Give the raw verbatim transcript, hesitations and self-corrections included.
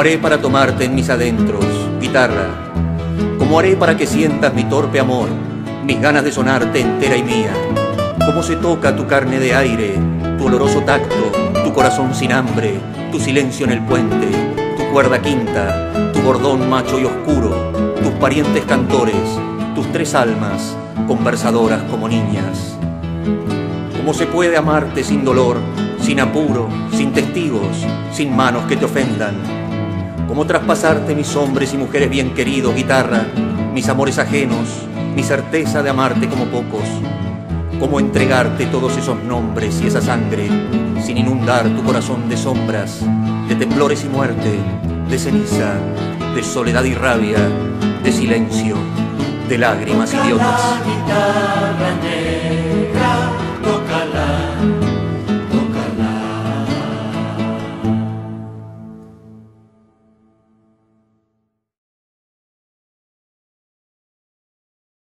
haré para tomarte en mis adentros, guitarra? ¿Cómo haré para que sientas mi torpe amor, mis ganas de sonarte entera y mía? ¿Cómo se toca tu carne de aire, tu oloroso tacto, tu corazón sin hambre, tu silencio en el puente, tu cuerda quinta, tu bordón macho y oscuro, tus parientes cantores, tus tres almas, conversadoras como niñas? ¿Cómo se puede amarte sin dolor, sin apuro, sin testigos, sin manos que te ofendan? ¿Cómo traspasarte mis hombres y mujeres bien queridos, guitarra, mis amores ajenos, mi certeza de amarte como pocos? ¿Cómo entregarte todos esos nombres y esa sangre sin inundar tu corazón de sombras, de temblores y muerte, de ceniza, de soledad y rabia, de silencio, de lágrimas idiotas? La guitarra negra